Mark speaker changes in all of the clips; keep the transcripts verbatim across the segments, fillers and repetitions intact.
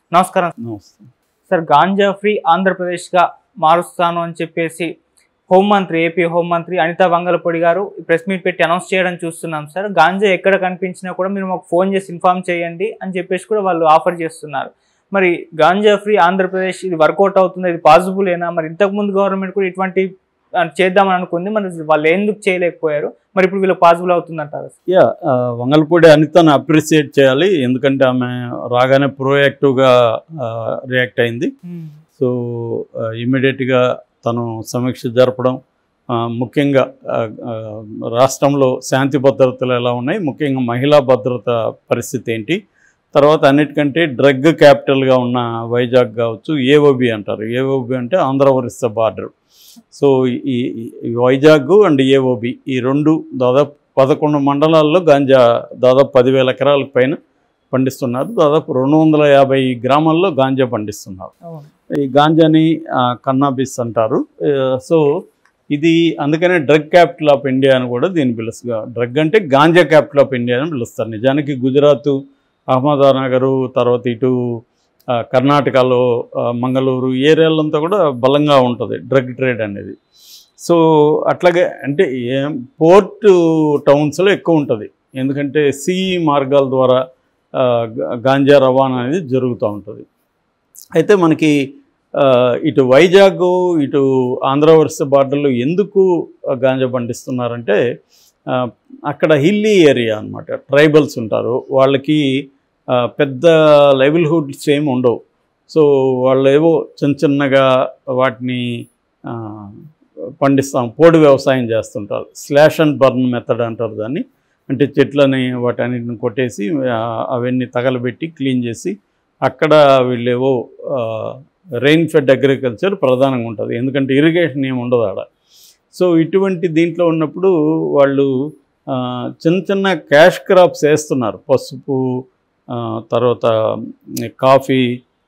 Speaker 1: నమస్కారం. Sir, ganja free ఆంధ్రప్రదేశ్గా మారుస్తాను అని చెప్పేసి హోంమంత్రి ఏపీ హోంమంత్రి అనితా వంగలపూడి గారు ప్రెస్ మీట్ పెట్టి అనౌన్స్ చేయడం చూస్తున్నాం సార్. గాంజా ఎక్కడ కనిపించినా కూడా మీరు మాకు ఫోన్ చేసి ఇన్ఫార్మ్ చేయండి అని చెప్పేసి కూడా వాళ్ళు ఆఫర్ చేస్తున్నారు. మరి గాంజా ఫ్రీ ఆంధ్రప్రదేశ్ ఇది వర్కౌట్ అవుతుంది, ఇది పాసిబులేనా? మరి ఇంతకుముందు గవర్నమెంట్ కూడా ఇటువంటి చేద్దామని అనుకుంది, మరి వాళ్ళు ఎందుకు చేయలేకపోయారు? మరి ఇప్పుడు వీళ్ళకి పాసిబుల్ అవుతుందంటారు?
Speaker 2: యా, వంగలపూడి అనితను అప్రిషియేట్ చేయాలి, ఎందుకంటే ఆమె రాగానే ప్రోయాక్టివ్గా రియాక్ట్ అయింది. సో ఇమ్మీడియట్గా తను సమీక్ష జరపడం, ముఖ్యంగా రాష్ట్రంలో శాంతి భద్రతలు ఎలా ఉన్నాయి, ముఖ్యంగా మహిళా భద్రత పరిస్థితి ఏంటి, తర్వాత అన్నిటికంటే డ్రగ్ క్యాపిటల్గా ఉన్న వైజాగ్ కావచ్చు, ఏఓబి అంటారు. ఏఓబి అంటే ఆంధ్ర ఒరిస్సా బార్డర్. సో ఈ వైజాగ్ అండ్ ఏఓబి ఈ రెండు దాదాపు పదకొండు మండలాల్లో గాంజా దాదాపు పదివేల ఎకరాలకు పైన పండిస్తున్నారు. దాదాపు రెండు వందల యాభై గ్రామాల్లో గాంజా పండిస్తున్నారు. ఈ గాంజాని కన్నాబిస్ అంటారు. సో ఇది అందుకనే డ్రగ్ క్యాపిటల్ ఆఫ్ ఇండియా అని కూడా దీన్ని పిలుస్తుగా. డ్రగ్ అంటే గాంజా క్యాపిటల్ ఆఫ్ ఇండియా అని పిలుస్తారు. నిజానికి గుజరాత్ అహ్మదానగరు, తర్వాత ఇటు కర్ణాటకలో మంగళూరు ఏరియాలంతా కూడా బలంగా ఉంటుంది డ్రగ్ ట్రేడ్ అనేది. సో అట్లాగే అంటే పోర్ట్ టౌన్స్లో ఎక్కువ ఉంటుంది, ఎందుకంటే సీ మార్గాల ద్వారా గాంజా రవాణా అనేది జరుగుతూ ఉంటుంది. అయితే మనకి ఇటు వైజాగ్ ఇటు ఆంధ్ర ఒరిస్సా బార్డర్లో ఎందుకు గాంజా పండిస్తున్నారంటే అక్కడ హిల్లీ ఏరియా అన్నమాట. ట్రైబల్స్ ఉంటారు, వాళ్ళకి పెద్ద లైవ్లీహుడ్స్ ఏమి ఉండవు. సో వాళ్ళు ఏవో చిన్న చిన్నగా వాటిని పండిస్తాం, పోడు వ్యవసాయం చేస్తుంటారు. స్లాష్ అండ్ బర్న్ మెథడ్ అంటారు దాన్ని. అంటే చెట్లని వాటన్నిటిని కొట్టేసి అవన్నీ తగలబెట్టి క్లీన్ చేసి అక్కడ వీళ్ళేవో రెయిన్ ఫెడ్ అగ్రికల్చర్ ప్రధానంగా ఉంటుంది, ఎందుకంటే ఇరిగేషన్ ఏమి ఉండదు ఆడ. సో ఇటువంటి దీంట్లో ఉన్నప్పుడు వాళ్ళు చిన్న చిన్న క్యాష్ క్రాప్స్ వేస్తున్నారు. పసుపు, తర్వాత కాఫీ,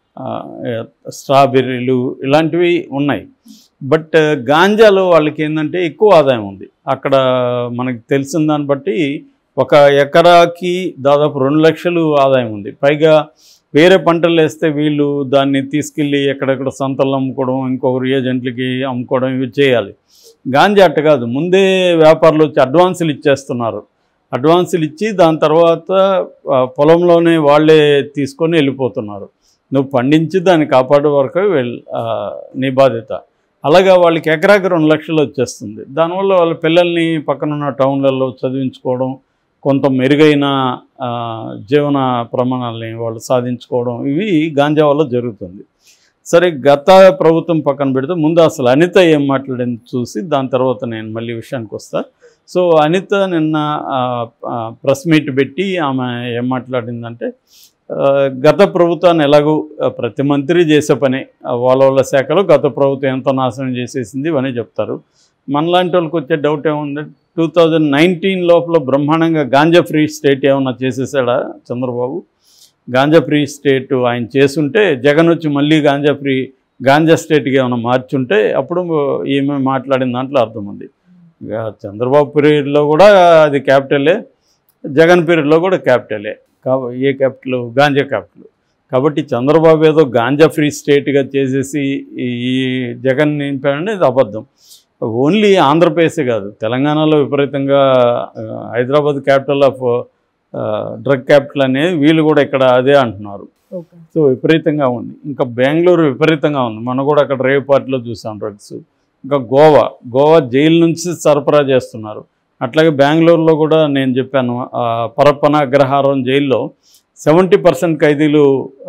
Speaker 2: స్ట్రాబెర్రీలు ఇలాంటివి ఉన్నాయి. బట్ గాంజాలో వాళ్ళకి ఏంటంటే ఎక్కువ ఆదాయం ఉంది. అక్కడ మనకు తెలిసిన దాన్ని బట్టి ఒక ఎకరాకి దాదాపు రెండు లక్షలు ఆదాయం ఉంది. పైగా వేరే పంటలు వేస్తే వీళ్ళు దాన్ని తీసుకెళ్ళి ఎక్కడెక్కడ సంతలు అమ్ముకోవడం, ఇంకొకరు ఏజెంట్లకి అమ్ముకోవడం ఇవి చేయాలి. గాంజా అట్ట కాదు, ముందే వ్యాపారులు వచ్చి అడ్వాన్సులు ఇచ్చేస్తున్నారు. అడ్వాన్సులు ఇచ్చి దాని తర్వాత పొలంలోనే వాళ్ళే తీసుకొని వెళ్ళిపోతున్నారు. నువ్వు పండించి దాన్ని కాపాడే వరకు వెళ్ నీ బాధ్యత. అలాగా వాళ్ళకి ఎకరాకి రెండు లక్షలు వచ్చేస్తుంది. దానివల్ల వాళ్ళ పిల్లల్ని పక్కనున్న టౌన్లలో చదివించుకోవడం, కొంత మెరుగైన జీవన ప్రమాణాలని వాళ్ళు సాధించుకోవడం ఇవి గాంజా వల్ల జరుగుతుంది. సరే, గత ప్రభుత్వం పక్కన పెడితే ముందు అసలు అనిత ఏం మాట్లాడింది చూసి దాని తర్వాత నేను మళ్ళీ విషయానికి వస్తా. సో అనిత నిన్న ప్రెస్ మీట్ పెట్టి ఆమె ఏం మాట్లాడిందంటే, గత ప్రభుత్వాన్ని ఎలాగూ ప్రతి మంత్రి చేసే పని, వాళ్ళ వాళ్ళ శాఖలో గత ప్రభుత్వం ఎంతో నాశనం చేసేసింది ఇవన్నీ చెప్తారు. మనలాంటి వాళ్ళకి వచ్చే డౌట్ ఏముందంటే, టూ థౌజండ్ నైన్టీన్ లోపల బ్రహ్మాండంగా గాంజా ఫ్రీ స్టేట్ ఏమన్నా చేసేసాడా చంద్రబాబు? గాంజా ఫ్రీ స్టేట్ ఆయన చేసుంటే జగన్ వచ్చి మళ్ళీ గాంజా ఫ్రీ గాంజా స్టేట్కి ఏమైనా మార్చుంటే అప్పుడు ఏమేమి మాట్లాడిన దాంట్లో అర్థం ఉంది. ఇక చంద్రబాబు పీరియడ్లో కూడా అది క్యాపిటలే, జగన్ పీరియడ్లో కూడా క్యాపిటలే. కాబ ఏ క్యాపిటల్? గాంజా క్యాపిటల్. కాబట్టి చంద్రబాబు ఏదో గాంజా ఫ్రీ స్టేట్గా చేసేసి ఈ జగన్ నింపాడని ఇది అబద్ధం. ఓన్లీ ఆంధ్రప్రదేశే కాదు, తెలంగాణలో విపరీతంగా Hyderabad capital of drug capital అనేది వీళ్ళు కూడా ఇక్కడ అదే అంటున్నారు. సో విపరీతంగా ఉంది. ఇంకా బెంగళూరు విపరీతంగా ఉంది, మనం కూడా అక్కడ రేవ్ పార్టీలో చూసాం డ్రగ్స్. ఇంకా గోవా గోవా జైలు నుంచి సరఫరా చేస్తున్నారు. అట్లాగే బెంగళూరులో కూడా నేను చెప్పాను, పరప్పన అగ్రహారం జైల్లో సెవెంటీ పర్సెంట్ ఖైదీలు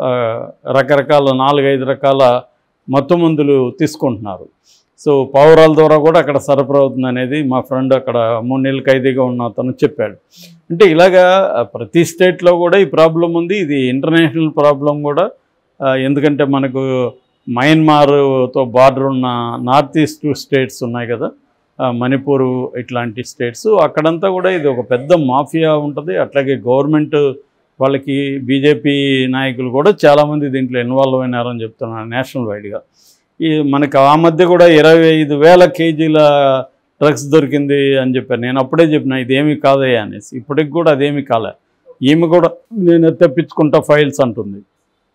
Speaker 2: రకరకాల నాలుగైదు రకాల మత్తు మందులు తీసుకుంటున్నారు. సో పావురాల ద్వారా కూడా అక్కడ సరఫరా అవుతుంది అనేది మా ఫ్రెండ్ అక్కడ మూడు నెలలు ఖైదీగా ఉన్న అతను చెప్పాడు. అంటే ఇలాగా ప్రతి స్టేట్లో కూడా ఈ ప్రాబ్లం ఉంది. ఇది ఇంటర్నేషనల్ ప్రాబ్లం కూడా, ఎందుకంటే మనకు మయన్మార్తో బార్డర్ ఉన్న నార్త్ ఈస్ట్ స్టేట్స్ ఉన్నాయి కదా, మణిపూర్ ఇట్లాంటి స్టేట్స్, అక్కడంతా కూడా ఇది ఒక పెద్ద మాఫియా ఉంటుంది. అట్లాగే గవర్నమెంట్ వాళ్ళకి బీజేపీ నాయకులు కూడా చాలామంది దీంట్లో ఇన్వాల్వ్ అయినారని చెప్తున్నారు నేషనల్ వైడ్గా. ఈ మనకు ఆ మధ్య కూడా ఇరవై ఐదు వేల కేజీల డ్రగ్స్ దొరికింది అని చెప్పారు. నేను అప్పుడే చెప్పిన ఇదేమీ కాదయ్యా అనేసి. ఇప్పటికి కూడా అదేమీ కాలే. ఈమె కూడా నేను తెప్పించుకుంటా ఫైల్స్ అంటుంది.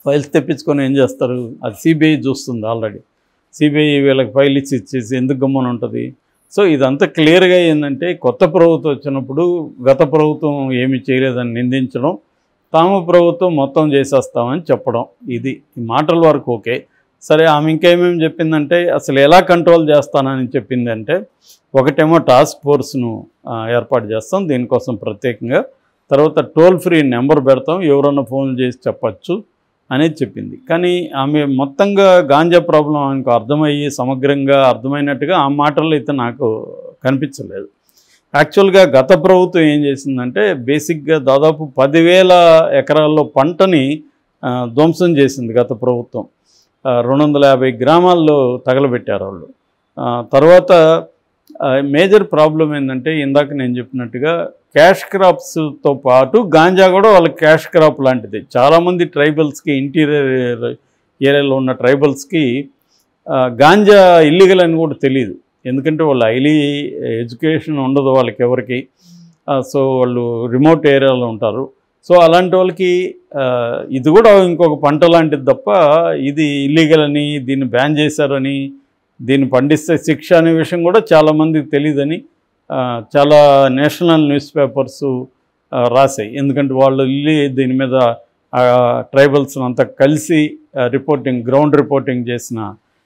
Speaker 2: ఫైల్స్ తెప్పించుకొని ఏం చేస్తారు, అది సిబిఐ చూస్తుంది ఆల్రెడీ. సిబిఐ వీళ్ళకి ఫైల్ ఇచ్చి ఇచ్చేసి ఎందుకు గమ్మని ఉంటుంది. సో ఇదంతా క్లియర్గా ఏంటంటే కొత్త ప్రభుత్వం వచ్చినప్పుడు గత ప్రభుత్వం ఏమీ చేయలేదని నిందించడం, తాము ప్రభుత్వం మొత్తం చేసేస్తామని చెప్పడం, ఇది ఈ మాటల వరకు ఓకే. సరే, ఆమె ఇంకేమేమి చెప్పిందంటే అసలు ఎలా కంట్రోల్ చేస్తానని చెప్పిందంటే, ఒకటేమో టాస్క్ ఫోర్స్ను ఏర్పాటు చేస్తాం దీనికోసం ప్రత్యేకంగా, తర్వాత టోల్ ఫ్రీ నెంబర్ పెడతాం, ఎవరన్నా ఫోన్ చేసి చెప్పచ్చు అనేది చెప్పింది. కానీ ఆమె మొత్తంగా గాంజా ప్రాబ్లం ఆమెకు అర్థమయ్యి సమగ్రంగా అర్థమైనట్టుగా ఆ మాటల్లో అయితే నాకు కనిపించలేదు. యాక్చువల్గా గత ప్రభుత్వం ఏం చేసిందంటే బేసిక్గా దాదాపు పదివేల ఎకరాల్లో పంటని ధ్వంసం చేసింది గత ప్రభుత్వం. రెండు వందల యాభై గ్రామాల్లో తగలబెట్టారు వాళ్ళు. తర్వాత మేజర్ ప్రాబ్లం ఏంటంటే ఇందాక నేను చెప్పినట్టుగా క్యాష్ క్రాప్స్తో పాటు గాంజా కూడా వాళ్ళకి క్యాష్ క్రాప్ లాంటిది. చాలామంది ట్రైబల్స్కి, ఇంటీరియర్ ఏరియాలో ఉన్న ట్రైబల్స్కి గాంజా ఇల్లీగల్ అని కూడా తెలియదు. ఎందుకంటే వాళ్ళు హైలీ ఎడ్యుకేషన్ ఉండదు వాళ్ళకి ఎవరికి. సో వాళ్ళు రిమోట్ ఏరియాలో ఉంటారు. సో అలాంటి వాళ్ళకి ఇది కూడా ఇంకొక పంట లాంటిది తప్ప ఇది ఇల్లీగల్ అని, దీన్ని బ్యాన్ చేశారని, దీన్ని పండిస్తే శిక్ష అనే విషయం కూడా చాలామందికి తెలియదని చాలా నేషనల్ న్యూస్ పేపర్స్ రాశాయి. ఎందుకంటే వాళ్ళు వెళ్ళి దీని మీద ట్రైబల్స్ అంతా కలిసి రిపోర్టింగ్, గ్రౌండ్ రిపోర్టింగ్ చేసిన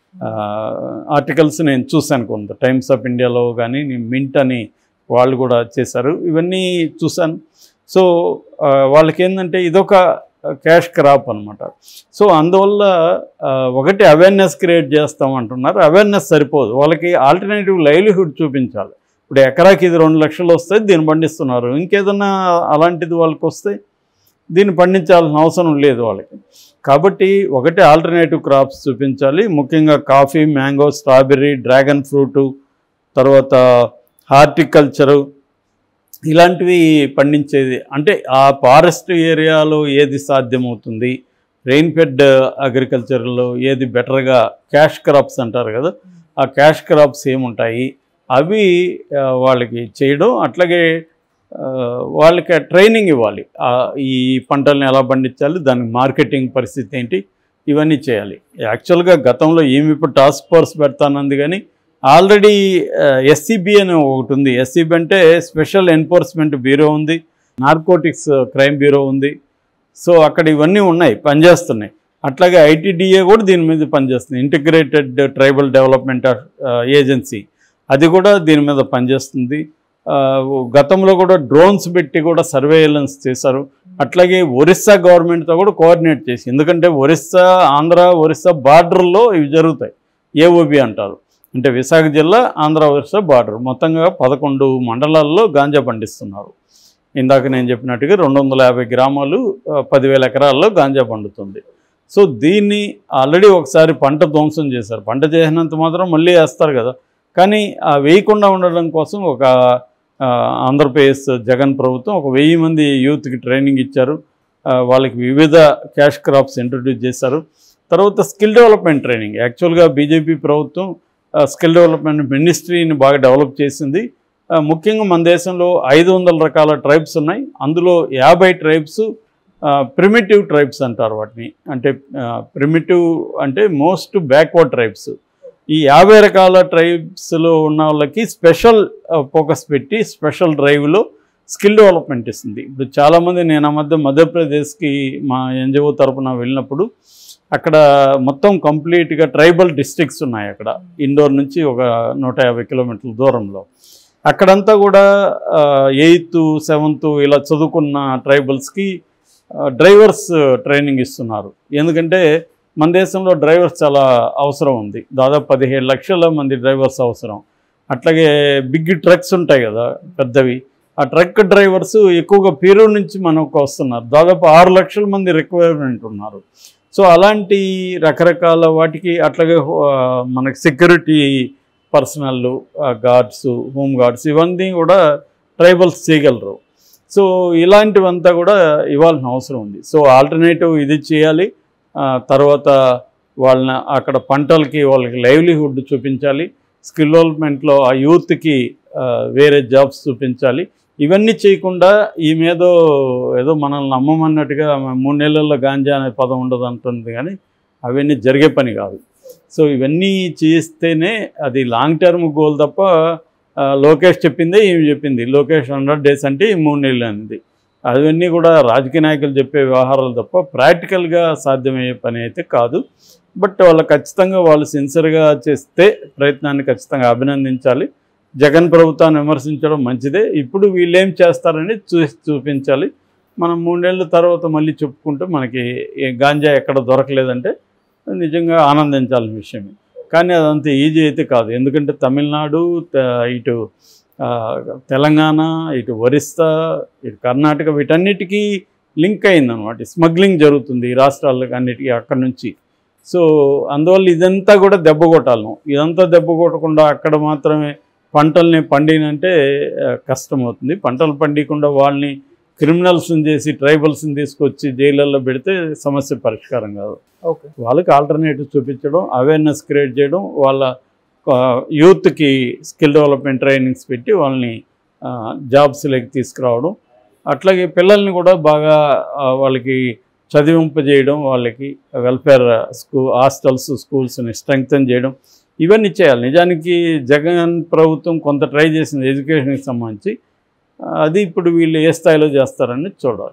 Speaker 2: ఆర్టికల్స్ నేను చూశాను. కొంత టైమ్స్ ఆఫ్ ఇండియాలో కానీ మింట్ అని వాళ్ళు కూడా చేశారు, ఇవన్నీ చూశాను. సో వాళ్ళకి ఏంటంటే ఇదొక క్యాష్ క్రాప్ అనమాట. సో అందువల్ల ఒకటి అవేర్నెస్ క్రియేట్ చేస్తామంటున్నారు. అవేర్నెస్ సరిపోదు, వాళ్ళకి ఆల్టర్నేటివ్ లైవ్లీహుడ్ చూపించాలి. ఇప్పుడు ఎకరాకి ఇది రెండు లక్షలు వస్తే దీన్ని పండిస్తున్నారు, ఇంకేదన్నా అలాంటిది వాళ్ళకి వస్తే దీన్ని పండించాల్సిన అవసరం లేదు వాళ్ళకి. కాబట్టి ఒకటి ఆల్టర్నేటివ్ క్రాప్స్ చూపించాలి, ముఖ్యంగా coffee, mango, strawberry, dragon fruit, తర్వాత హార్టికల్చరు, ఇలాంటివి పండించేది. అంటే ఆ ఫారెస్ట్ ఏరియాలో ఏది సాధ్యమవుతుంది, రెయిన్ ఫెడ్ అగ్రికల్చర్లో ఏది బెటర్గా, క్యాష్ క్రాప్స్ అంటారు కదా, ఆ క్యాష్ క్రాప్స్ ఏముంటాయి అవి వాళ్ళకి చేయడం. అట్లాగే వాళ్ళకి ట్రైనింగ్ ఇవ్వాలి, ఈ పంటలను ఎలా పండించాలి, దానికి మార్కెటింగ్ పరిస్థితి ఏంటి, ఇవన్నీ చేయాలి. యాక్చువల్గా గతంలో ఏమి ఇప్పుడు టాస్క్ ఫోర్స్ పెడతానంది, కానీ ఆల్రెడీ ఎస్సీబీ అని ఒకటి ఉంది. ఎస్సీబీ అంటే స్పెషల్ ఎన్ఫోర్స్మెంట్ బ్యూరో ఉంది, నార్కోటిక్స్ క్రైమ్ బ్యూరో ఉంది. సో అక్కడ ఇవన్నీ ఉన్నాయి, పనిచేస్తున్నాయి. అట్లాగే ఐటీడీఏ కూడా దీని మీద పనిచేస్తుంది, ఇంటిగ్రేటెడ్ ట్రైబల్ డెవలప్మెంట్ ఏజెన్సీ, అది కూడా దీని మీద పనిచేస్తుంది. గతంలో కూడా డ్రోన్స్ పెట్టి కూడా సర్వేలెన్స్ చేశారు. అట్లాగే ఒరిస్సా గవర్నమెంట్తో కూడా కోఆర్డినేట్ చేసి, ఎందుకంటే ఒరిస్సా, ఆంధ్ర ఒరిస్సా బార్డర్లో ఇవి జరుగుతాయి, ఏఓబి అంటారు. అంటే విశాఖ జిల్లా, ఆంధ్ర ఒరిస్సా బార్డర్, మొత్తంగా పదకొండు మండలాల్లో గాంజా పండిస్తున్నారు. ఇందాక నేను చెప్పినట్టుగా రెండు వందల యాభై గ్రామాలు పదివేల ఎకరాల్లో గాంజా పండుతుంది. సో దీన్ని ఆల్రెడీ ఒకసారి పంట ధ్వంసం చేశారు. పంట చేసినంత మాత్రం మళ్ళీ వేస్తారు కదా, కానీ ఆ వేయకుండా ఉండడం కోసం ఒక ఆంధ్రప్రదేశ్ జగన్ ప్రభుత్వం ఒక వెయ్యి మంది యూత్కి ట్రైనింగ్ ఇచ్చారు. వాళ్ళకి వివిధ క్యాష్ క్రాప్స్ ఇంట్రడ్యూస్ చేశారు. తర్వాత స్కిల్ డెవలప్మెంట్ ట్రైనింగ్, యాక్చువల్గా బీజేపీ ప్రభుత్వం స్కిల్ డెవలప్మెంట్ మినిస్ట్రీని బాగా డెవలప్ చేసింది. ముఖ్యంగా మన దేశంలో ఐదు వందల రకాల ట్రైబ్స్ ఉన్నాయి. అందులో యాభై ట్రైబ్స్ ప్రిమిటివ్ ట్రైబ్స్ అంటారు వాటిని. అంటే ప్రిమిటివ్ అంటే మోస్ట్ బ్యాక్వర్డ్ ట్రైబ్స్. ఈ యాభై రకాల ట్రైబ్స్లో ఉన్న వాళ్ళకి స్పెషల్ ఫోకస్ పెట్టి స్పెషల్ డ్రైవ్లో స్కిల్ డెవలప్మెంట్ ఇస్తుంది. ఇప్పుడు చాలామంది, నేను ఆ మధ్య మధ్యప్రదేశ్కి మా ఎన్జిఓ తరఫున వెళ్ళినప్పుడు అక్కడ మొత్తం కంప్లీట్గా ట్రైబల్ డిస్ట్రిక్ట్స్ ఉన్నాయి. అక్కడ ఇండోర్ నుంచి ఒక నూట యాభై కిలోమీటర్ల దూరంలో అక్కడంతా కూడా ఎయిత్ సెవెంత్ ఇలా చదువుకున్న ట్రైబల్స్కి డ్రైవర్స్ ట్రైనింగ్ ఇస్తున్నారు. ఎందుకంటే మన దేశంలో డ్రైవర్స్ చాలా అవసరం ఉంది, దాదాపు పదిహేడు లక్షల మంది డ్రైవర్స్ అవసరం. అట్లాగే బిగ్ ట్రక్స్ ఉంటాయి కదా పెద్దవి, ఆ ట్రక్ డ్రైవర్స్ ఎక్కువగా పీరూరు నుంచి మనకు వస్తున్నారు, దాదాపు ఆరు లక్షల మంది రిక్వైర్మెంట్ ఉన్నారు. సో అలాంటి రకరకాల వాటికి, అట్లాగే మనకి security personnel, guards, home guards, ఇవన్నీ కూడా ట్రైబల్స్ చేయగలరు. సో ఇలాంటివంతా కూడా ఇవ్వాల్సిన అవసరం ఉంది. సో ఆల్టర్నేటివ్ ఇది చేయాలి. తర్వాత వాళ్ళని అక్కడ పంటలకి వాళ్ళకి లైవ్లీహుడ్ చూపించాలి. స్కిల్ డెవలప్మెంట్లో ఆ యూత్కి వేరే జాబ్స్ చూపించాలి. ఇవన్నీ చేయకుండా ఈ మీదో ఏదో మనల్ని నమ్మమన్నట్టుగా మూడు నెలల్లో గాంజా అనే పదం ఉండదు అంటుంది, కానీ అవన్నీ జరిగే పని కాదు. సో ఇవన్నీ చేస్తేనే అది లాంగ్ టర్మ్ గోల్ తప్ప లోకేష్ చెప్పిందే ఏమి చెప్పింది, లోకేష్ హండ్రెడ్ డేస్ అంటే మూడు నెలలు అనేది, అవన్నీ కూడా రాజకీయ నాయకులు చెప్పే వ్యవహారాలు తప్ప ప్రాక్టికల్గా సాధ్యమయ్యే పని అయితే కాదు. బట్ వాళ్ళు ఖచ్చితంగా వాళ్ళు సిన్సియర్గా చేస్తే ప్రయత్నాన్ని ఖచ్చితంగా అభినందించాలి. జగన్ ప్రభుత్వాన్ని విమర్శించడం మంచిదే, ఇప్పుడు వీళ్ళు ఏం చేస్తారని చూసి చూపించాలి. మనం మూడేళ్ళ తర్వాత మళ్ళీ చెప్పుకుంటే మనకి గాంజా ఎక్కడ దొరకలేదంటే నిజంగా ఆనందించాల్సిన విషయమే. కానీ అదంత ఈజీ అయితే కాదు, ఎందుకంటే తమిళనాడు, ఇటు తెలంగాణ, ఇటు ఒరిస్సా, ఇటు కర్ణాటక వీటన్నిటికీ లింక్ అయిందనమాట. స్మగ్లింగ్ జరుగుతుంది ఈ రాష్ట్రాలకు అన్నిటికీ అక్కడి నుంచి. సో అందువల్ల ఇదంతా కూడా దెబ్బ కొట్టాలను, ఇదంతా దెబ్బ కొట్టకుండా అక్కడ మాత్రమే పంటల్ని పండినంటే కష్టమవుతుంది. పంటలు పండికుండా వాళ్ళని క్రిమినల్స్ని చేసి ట్రైబల్స్ని తీసుకొచ్చి జైళ్ళల్లో పెడితే సమస్య పరిష్కారం కాదు.
Speaker 1: ఓకే,
Speaker 2: వాళ్ళకి ఆల్టర్నేటివ్ చూపించడం, అవేర్నెస్ క్రియేట్ చేయడం, వాళ్ళ యూత్కి స్కిల్ డెవలప్మెంట్ ట్రైనింగ్స్ పెట్టి వాళ్ళని జాబ్స్లోకి తీసుకురావడం, అట్లాగే పిల్లల్ని కూడా బాగా వాళ్ళకి చదివింపజేయడం, వాళ్ళకి వెల్ఫేర్ స్కూ హాస్టల్స్ స్కూల్స్ని స్ట్రెంగ్తన్ చేయడం, ఇవన్నీ చేయాలి. నిజానికి జగన్ ప్రభుత్వం కొంత ట్రై చేసింది ఎడ్యుకేషన్కి సంబంధించి, అది ఇప్పుడు వీళ్ళు ఏ స్థాయిలో చేస్తారని చూడాలి.